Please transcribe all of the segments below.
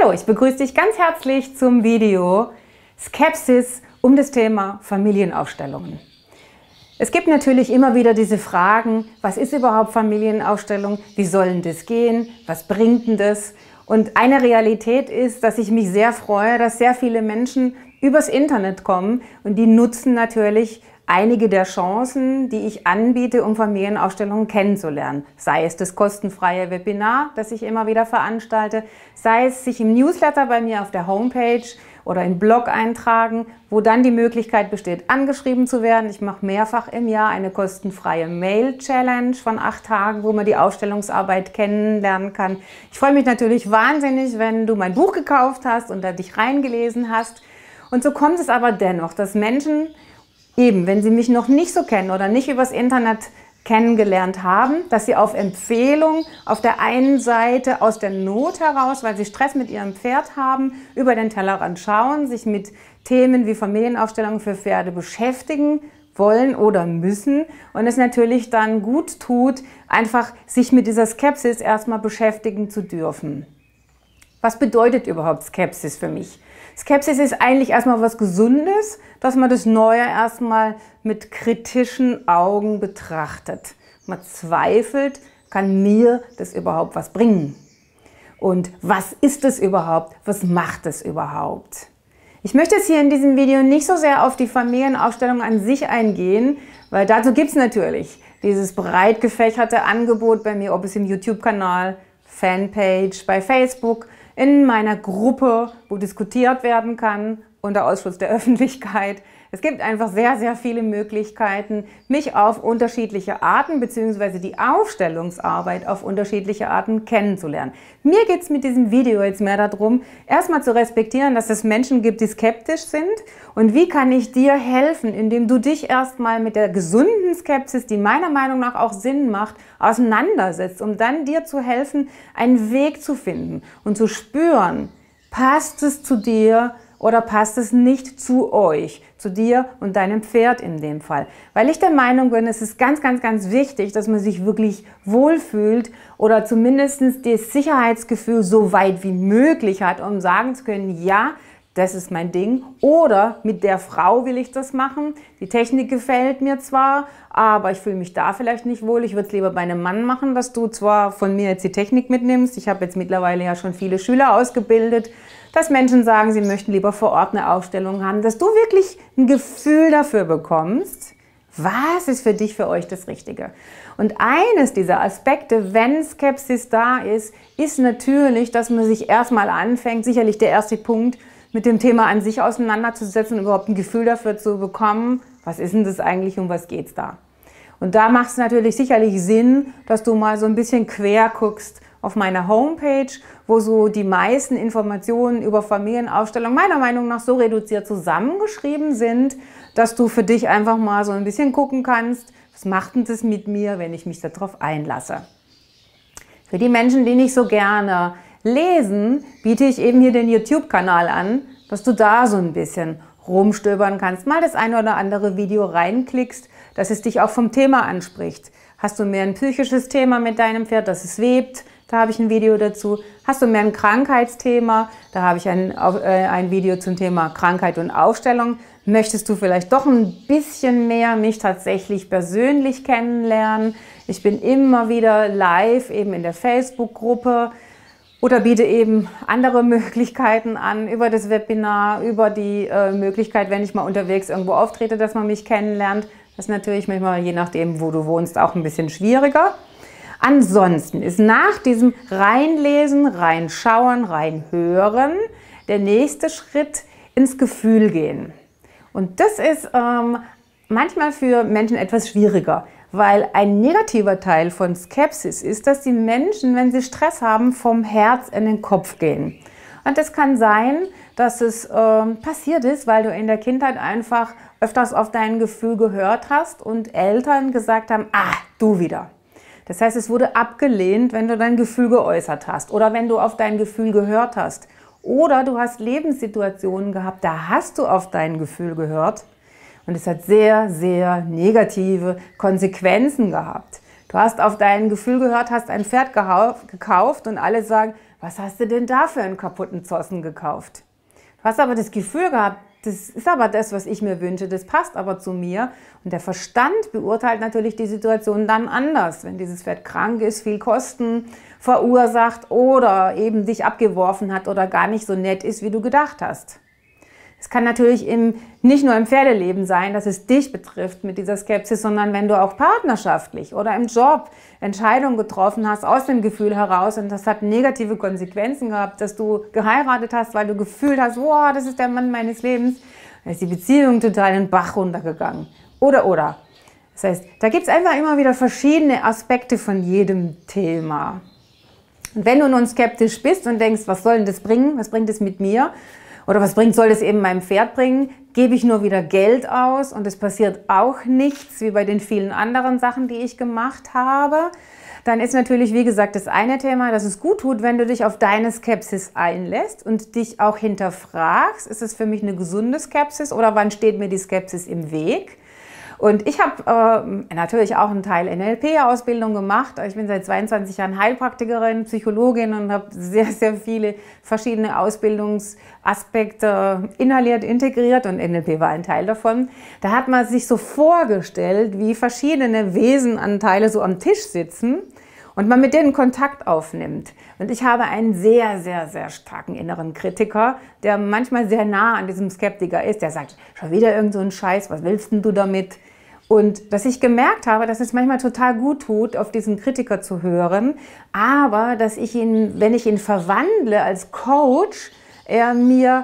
Hallo, ich begrüße dich ganz herzlich zum Video Skepsis um das Thema Familienaufstellungen. Es gibt natürlich immer wieder diese Fragen, was ist überhaupt Familienaufstellung, wie soll denn das gehen, was bringt denn das? Und eine Realität ist, dass ich mich sehr freue, dass sehr viele Menschen übers Internet kommen und die nutzen natürlich einige der Chancen, die ich anbiete, um Familienaufstellungen kennenzulernen. Sei es das kostenfreie Webinar, das ich immer wieder veranstalte, sei es sich im Newsletter bei mir auf der Homepage oder im Blog eintragen, wo dann die Möglichkeit besteht, angeschrieben zu werden. Ich mache mehrfach im Jahr eine kostenfreie Mail-Challenge von 8 Tagen, wo man die Aufstellungsarbeit kennenlernen kann. Ich freue mich natürlich wahnsinnig, wenn du mein Buch gekauft hast und da dich reingelesen hast. Und so kommt es aber dennoch, dass Menschen eben, wenn sie mich noch nicht so kennen oder nicht übers Internet kennengelernt haben, dass sie auf Empfehlung auf der einen Seite aus der Not heraus, weil sie Stress mit ihrem Pferd haben, über den Tellerrand schauen, sich mit Themen wie Familienaufstellungen für Pferde beschäftigen wollen oder müssen und es natürlich dann gut tut, einfach sich mit dieser Skepsis erstmal beschäftigen zu dürfen. Was bedeutet überhaupt Skepsis für mich? Skepsis ist eigentlich erstmal was Gesundes, dass man das Neue erstmal mit kritischen Augen betrachtet. Man zweifelt, kann mir das überhaupt was bringen? Und was ist es überhaupt? Was macht es überhaupt? Ich möchte jetzt hier in diesem Video nicht so sehr auf die Familienaufstellung an sich eingehen, weil dazu gibt es natürlich dieses breit gefächerte Angebot bei mir, ob es im YouTube-Kanal, Fanpage, bei Facebook, in meiner Gruppe, wo diskutiert werden kann, unter Ausschluss der Öffentlichkeit. Es gibt einfach sehr, sehr viele Möglichkeiten, mich auf unterschiedliche Arten bzw. die Aufstellungsarbeit auf unterschiedliche Arten kennenzulernen. Mir geht es mit diesem Video jetzt mehr darum, erstmal zu respektieren, dass es Menschen gibt, die skeptisch sind und wie kann ich dir helfen, indem du dich erstmal mit der gesunden Skepsis, die meiner Meinung nach auch Sinn macht, auseinandersetzt, um dann dir zu helfen, einen Weg zu finden und zu spüren, passt es zu dir oder passt es nicht zu euch, zu dir und deinem Pferd in dem Fall. Weil ich der Meinung bin, es ist ganz, ganz, ganz wichtig, dass man sich wirklich wohlfühlt oder zumindest das Sicherheitsgefühl so weit wie möglich hat, um sagen zu können, ja, das ist mein Ding oder mit der Frau will ich das machen. Die Technik gefällt mir zwar, aber ich fühle mich da vielleicht nicht wohl. Ich würde es lieber bei einem Mann machen, dass du zwar von mir jetzt die Technik mitnimmst. Ich habe jetzt mittlerweile ja schon viele Schüler ausgebildet, dass Menschen sagen, sie möchten lieber vor Ort eine Aufstellung haben, dass du wirklich ein Gefühl dafür bekommst, was ist für dich, für euch das Richtige. Und eines dieser Aspekte, wenn Skepsis da ist, ist natürlich, dass man sich erstmal anfängt, sicherlich der erste Punkt, mit dem Thema an sich auseinanderzusetzen und überhaupt ein Gefühl dafür zu bekommen, was ist denn das eigentlich, um was geht's da? Und da macht es natürlich sicherlich Sinn, dass du mal so ein bisschen quer guckst auf meiner Homepage, wo so die meisten Informationen über Familienaufstellung meiner Meinung nach so reduziert zusammengeschrieben sind, dass du für dich einfach mal so ein bisschen gucken kannst, was macht denn das mit mir, wenn ich mich darauf einlasse. Für die Menschen, die nicht so gerne lesen, biete ich eben hier den YouTube-Kanal an, dass du da so ein bisschen rumstöbern kannst, mal das eine oder andere Video reinklickst, dass es dich auch vom Thema anspricht. Hast du mehr ein psychisches Thema mit deinem Pferd, dass es webt? Da habe ich ein Video dazu. Hast du mehr ein Krankheitsthema? Da habe ich ein Video zum Thema Krankheit und Aufstellung. Möchtest du vielleicht doch ein bisschen mehr mich tatsächlich persönlich kennenlernen? Ich bin immer wieder live eben in der Facebook-Gruppe oder biete eben andere Möglichkeiten an über das Webinar, über die Möglichkeit, wenn ich mal unterwegs irgendwo auftrete, dass man mich kennenlernt. Das ist natürlich manchmal, je nachdem, wo du wohnst, auch ein bisschen schwieriger. Ansonsten ist nach diesem Reinlesen, Reinschauen, Reinhören der nächste Schritt ins Gefühl gehen. Und das ist manchmal für Menschen etwas schwieriger, weil ein negativer Teil von Skepsis ist, dass die Menschen, wenn sie Stress haben, vom Herz in den Kopf gehen. Und es kann sein, dass es passiert ist, weil du in der Kindheit einfach öfters auf dein Gefühl gehört hast und Eltern gesagt haben, ah, du wieder. Das heißt, es wurde abgelehnt, wenn du dein Gefühl geäußert hast oder wenn du auf dein Gefühl gehört hast. Oder du hast Lebenssituationen gehabt, da hast du auf dein Gefühl gehört und es hat sehr, sehr negative Konsequenzen gehabt. Du hast auf dein Gefühl gehört, hast ein Pferd gekauft und alle sagen, was hast du denn da für einen kaputten Zossen gekauft? Du hast aber das Gefühl gehabt, das ist aber das, was ich mir wünsche, das passt aber zu mir. Und der Verstand beurteilt natürlich die Situation dann anders, wenn dieses Pferd krank ist, viel Kosten verursacht oder eben dich abgeworfen hat oder gar nicht so nett ist, wie du gedacht hast. Es kann natürlich nicht nur im Pferdeleben sein, dass es dich betrifft mit dieser Skepsis, sondern wenn du auch partnerschaftlich oder im Job Entscheidungen getroffen hast aus dem Gefühl heraus und das hat negative Konsequenzen gehabt, dass du geheiratet hast, weil du gefühlt hast, wow, das ist der Mann meines Lebens, dann ist die Beziehung total in den Bach runtergegangen. Oder. Das heißt, da gibt es einfach immer wieder verschiedene Aspekte von jedem Thema. Und wenn du nun skeptisch bist und denkst, was soll denn das bringen, was bringt es mit mir? Oder soll das eben meinem Pferd bringen? Gebe ich nur wieder Geld aus und es passiert auch nichts, wie bei den vielen anderen Sachen, die ich gemacht habe. Dann ist natürlich, wie gesagt, das eine Thema, dass es gut tut, wenn du dich auf deine Skepsis einlässt und dich auch hinterfragst, ist es für mich eine gesunde Skepsis oder wann steht mir die Skepsis im Weg? Und ich habe natürlich auch einen Teil NLP-Ausbildung gemacht. Ich bin seit 22 Jahren Heilpraktikerin, Psychologin und habe sehr, sehr viele verschiedene Ausbildungsaspekte inhaliert, integriert und NLP war ein Teil davon. Da hat man sich so vorgestellt, wie verschiedene Wesenanteile so am Tisch sitzen und man mit denen Kontakt aufnimmt. Und ich habe einen sehr, sehr, sehr starken inneren Kritiker, der manchmal sehr nah an diesem Skeptiker ist. Der sagt, schon wieder irgend so ein Scheiß, was willst denn du damit? Und dass ich gemerkt habe, dass es manchmal total gut tut, auf diesen Kritiker zu hören, aber dass ich ihn, wenn ich ihn verwandle als Coach, er mir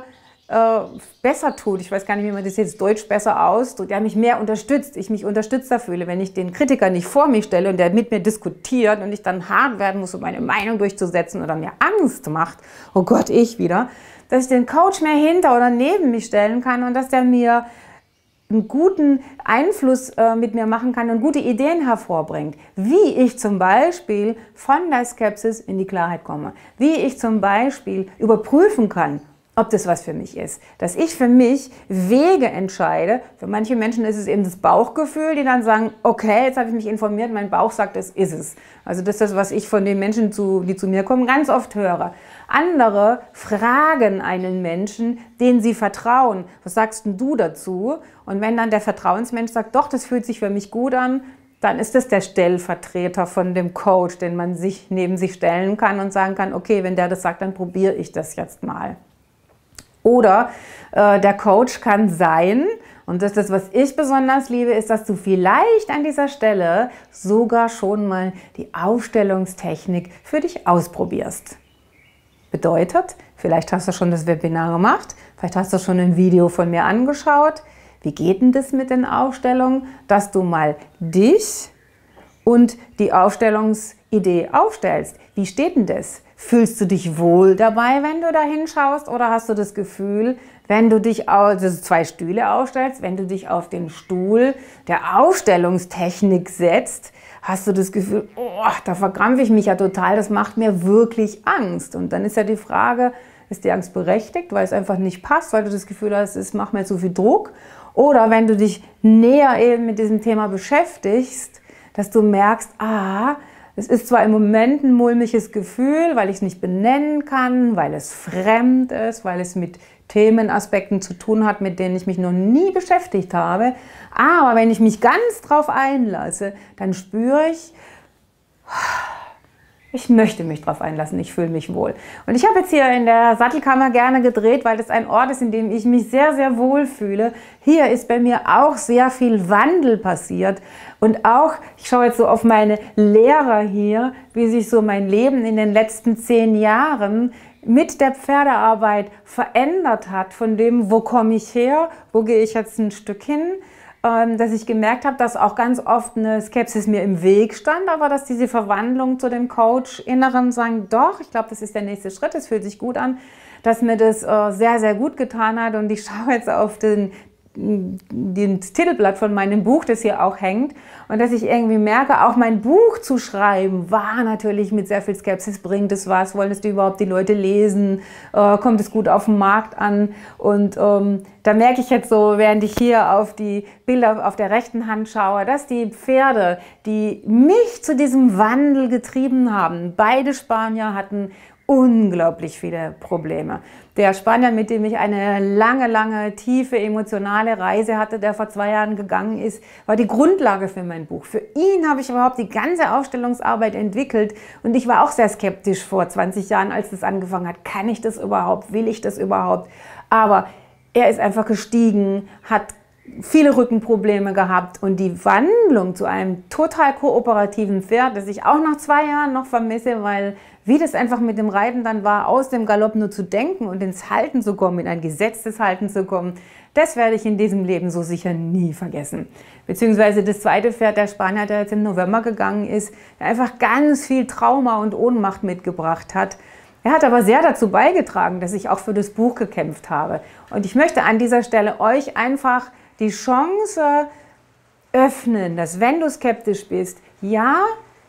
besser tut, ich weiß gar nicht, wie man das jetzt deutsch besser ausdrückt, der mich mehr unterstützt, ich mich unterstützter fühle, wenn ich den Kritiker nicht vor mich stelle und der mit mir diskutiert und ich dann hart werden muss, um meine Meinung durchzusetzen oder mir Angst macht, oh Gott, ich wieder, dass ich den Coach mehr hinter oder neben mich stellen kann und dass der mir einen guten Einfluss mit mir machen kann und gute Ideen hervorbringt, wie ich zum Beispiel von der Skepsis in die Klarheit komme, wie ich zum Beispiel überprüfen kann, ob das was für mich ist. Dass ich für mich Wege entscheide. Für manche Menschen ist es eben das Bauchgefühl, die dann sagen, okay, jetzt habe ich mich informiert, mein Bauch sagt, es ist es. Also das ist das, was ich von den Menschen, die zu mir kommen, ganz oft höre. Andere fragen einen Menschen, den sie vertrauen, was sagst denn du dazu? Und wenn dann der Vertrauensmensch sagt, doch, das fühlt sich für mich gut an, dann ist das der Stellvertreter von dem Coach, den man sich neben sich stellen kann und sagen kann, okay, wenn der das sagt, dann probiere ich das jetzt mal. Oder der Coach kann sein, und das ist das, was ich besonders liebe, ist, dass du vielleicht an dieser Stelle sogar schon mal die Aufstellungstechnik für dich ausprobierst. Bedeutet, vielleicht hast du schon das Webinar gemacht, vielleicht hast du schon ein Video von mir angeschaut. Wie geht denn das mit den Aufstellungen? Dass du mal dich und die Aufstellungsidee aufstellst. Wie steht denn das? Fühlst du dich wohl dabei, wenn du da hinschaust? Oder hast du das Gefühl, wenn du dich also 2 Stühle aufstellst, wenn du dich auf den Stuhl der Aufstellungstechnik setzt, hast du das Gefühl, oh, da verkrampfe ich mich ja total, das macht mir wirklich Angst. Und dann ist ja die Frage, ist die Angst berechtigt, weil es einfach nicht passt, weil du das Gefühl hast, es macht mir zu viel Druck? Oder wenn du dich näher eben mit diesem Thema beschäftigst, dass du merkst, es ist zwar im Moment ein mulmiges Gefühl, weil ich es nicht benennen kann, weil es fremd ist, weil es mit Themenaspekten zu tun hat, mit denen ich mich noch nie beschäftigt habe. Aber wenn ich mich ganz drauf einlasse, dann spüre ich möchte mich drauf einlassen, ich fühle mich wohl. Und ich habe jetzt hier in der Sattelkammer gerne gedreht, weil das ein Ort ist, in dem ich mich sehr, sehr wohl fühle. Hier ist bei mir auch sehr viel Wandel passiert. Und auch, ich schaue jetzt so auf meine Lehrer hier, wie sich so mein Leben in den letzten 10 Jahren mit der Pferdearbeit verändert hat, von dem, wo komme ich her, wo gehe ich jetzt ein Stück hin, dass ich gemerkt habe, dass auch ganz oft eine Skepsis mir im Weg stand, aber dass diese Verwandlung zu dem Coach-Inneren sagen, doch, ich glaube, das ist der nächste Schritt, es fühlt sich gut an, dass mir das sehr, sehr gut getan hat und ich schaue jetzt auf den Titelblatt von meinem Buch, das hier auch hängt und dass ich irgendwie merke, auch mein Buch zu schreiben war natürlich mit sehr viel Skepsis, bringt es was, wollen es überhaupt die Leute lesen, kommt es gut auf den Markt an und da merke ich jetzt so, während ich hier auf die Bilder auf der rechten Hand schaue, dass die Pferde, die mich zu diesem Wandel getrieben haben, beide Spanier hatten unglaublich viele Probleme. Der Spanier, mit dem ich eine lange, lange, tiefe, emotionale Reise hatte, der vor 2 Jahren gegangen ist, war die Grundlage für mein Buch. Für ihn habe ich überhaupt die ganze Aufstellungsarbeit entwickelt und ich war auch sehr skeptisch vor 20 Jahren, als das angefangen hat. Kann ich das überhaupt? Will ich das überhaupt? Aber er ist einfach gestiegen, hat viele Rückenprobleme gehabt und die Wandlung zu einem total kooperativen Pferd, das ich auch nach 2 Jahren noch vermisse, weil wie das einfach mit dem Reiten dann war, aus dem Galopp nur zu denken und ins Halten zu kommen, in ein gesetztes Halten zu kommen, das werde ich in diesem Leben so sicher nie vergessen. Beziehungsweise das zweite Pferd, der Spanier, der jetzt im November gegangen ist, der einfach ganz viel Trauma und Ohnmacht mitgebracht hat. Er hat aber sehr dazu beigetragen, dass ich auch für das Buch gekämpft habe. Und ich möchte an dieser Stelle euch einfach die Chance öffnen, dass wenn du skeptisch bist, ja,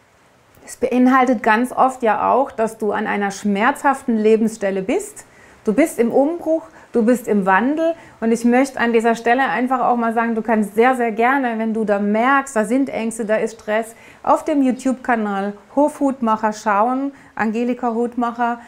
es beinhaltet ganz oft ja auch, dass du an einer schmerzhaften Lebensstelle bist. Du bist im Umbruch, du bist im Wandel und ich möchte an dieser Stelle einfach auch mal sagen, du kannst sehr, sehr gerne, wenn du da merkst, da sind Ängste, da ist Stress, auf dem YouTube-Kanal Hofhutmacher schauen, Angelika Hutmacher.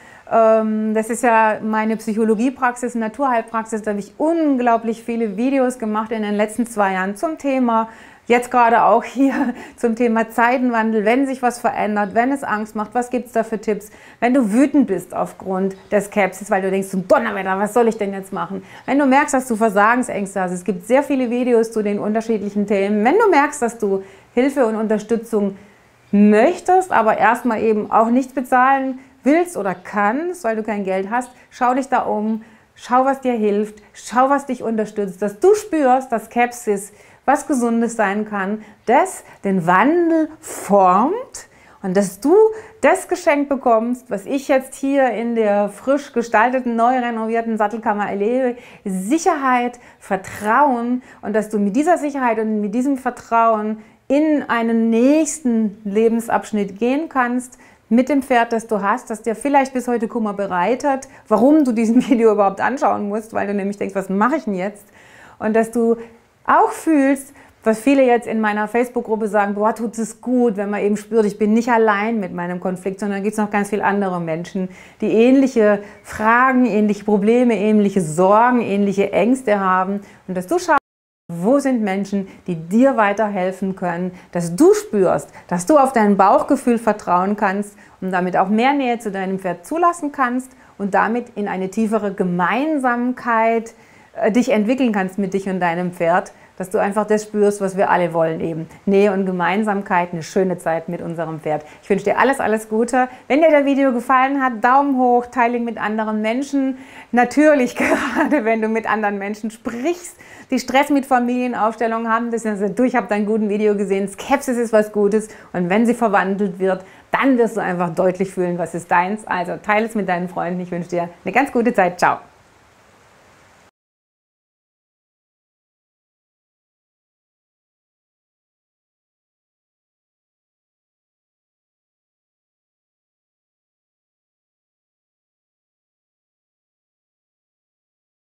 Das ist ja meine Psychologiepraxis, Naturheilpraxis. Da habe ich unglaublich viele Videos gemacht in den letzten 2 Jahren zum Thema, jetzt gerade auch hier zum Thema Zeitenwandel, wenn sich was verändert, wenn es Angst macht, was gibt es da für Tipps? Wenn du wütend bist aufgrund der Skepsis, weil du denkst, zum Donnerwetter, was soll ich denn jetzt machen? Wenn du merkst, dass du Versagensängste hast, es gibt sehr viele Videos zu den unterschiedlichen Themen. Wenn du merkst, dass du Hilfe und Unterstützung möchtest, aber erstmal eben auch nichts bezahlen willst oder kannst, weil du kein Geld hast, schau dich da um, schau, was dir hilft, schau, was dich unterstützt, dass du spürst, dass Skepsis was Gesundes sein kann, das den Wandel formt und dass du das Geschenk bekommst, was ich jetzt hier in der frisch gestalteten, neu renovierten Sattelkammer erlebe, Sicherheit, Vertrauen und dass du mit dieser Sicherheit und mit diesem Vertrauen in einen nächsten Lebensabschnitt gehen kannst, mit dem Pferd, das du hast, das dir vielleicht bis heute Kummer bereitet, warum du diesen Video überhaupt anschauen musst, weil du nämlich denkst, was mache ich denn jetzt? Und dass du auch fühlst, was viele jetzt in meiner Facebook-Gruppe sagen, boah, tut es gut, wenn man eben spürt, ich bin nicht allein mit meinem Konflikt, sondern gibt es noch ganz viele andere Menschen, die ähnliche Fragen, ähnliche Probleme, ähnliche Sorgen, ähnliche Ängste haben und dass du schaust, wo sind Menschen, die dir weiterhelfen können, dass du spürst, dass du auf dein Bauchgefühl vertrauen kannst und damit auch mehr Nähe zu deinem Pferd zulassen kannst und damit in eine tiefere Gemeinsamkeit dich entwickeln kannst mit dich und deinem Pferd, dass du einfach das spürst, was wir alle wollen eben. Nähe und Gemeinsamkeit, eine schöne Zeit mit unserem Pferd. Ich wünsche dir alles, alles Gute. Wenn dir das Video gefallen hat, Daumen hoch, teile ihn mit anderen Menschen. Natürlich, gerade wenn du mit anderen Menschen sprichst, die Stress mit Familienaufstellungen haben, das ist du, ich habe dein gutes Video gesehen, Skepsis ist was Gutes und wenn sie verwandelt wird, dann wirst du einfach deutlich fühlen, was ist deins. Also teile es mit deinen Freunden. Ich wünsche dir eine ganz gute Zeit. Ciao.